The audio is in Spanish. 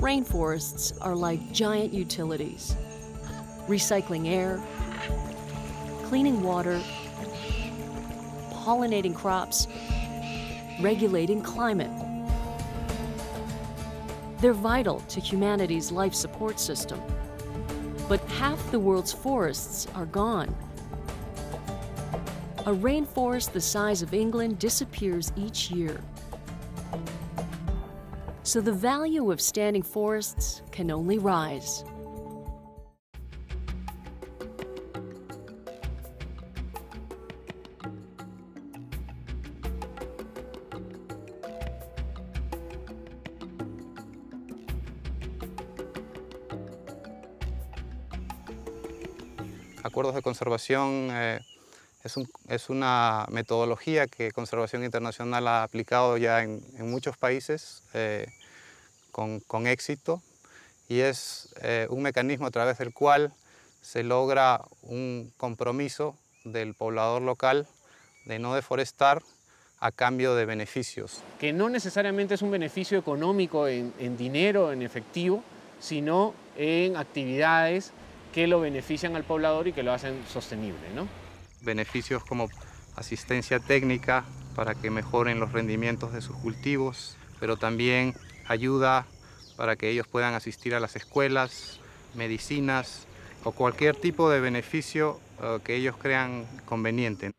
Rainforests are like giant utilities, recycling air, cleaning water, pollinating crops, regulating climate. They're vital to humanity's life support system. But half the world's forests are gone. A rainforest the size of England disappears each year. So the value of standing forests can only rise. Acuerdos de conservación es una metodología que Conservación Internacional ha aplicado ya en muchos países con éxito, y es un mecanismo a través del cual se logra un compromiso del poblador local de no deforestar a cambio de beneficios. Que no necesariamente es un beneficio económico en dinero, en efectivo, sino en actividades que lo benefician al poblador y que lo hacen sostenible, ¿no? Beneficios como asistencia técnica para que mejoren los rendimientos de sus cultivos, pero también ayuda para que ellos puedan asistir a las escuelas, medicinas o cualquier tipo de beneficio que ellos crean conveniente.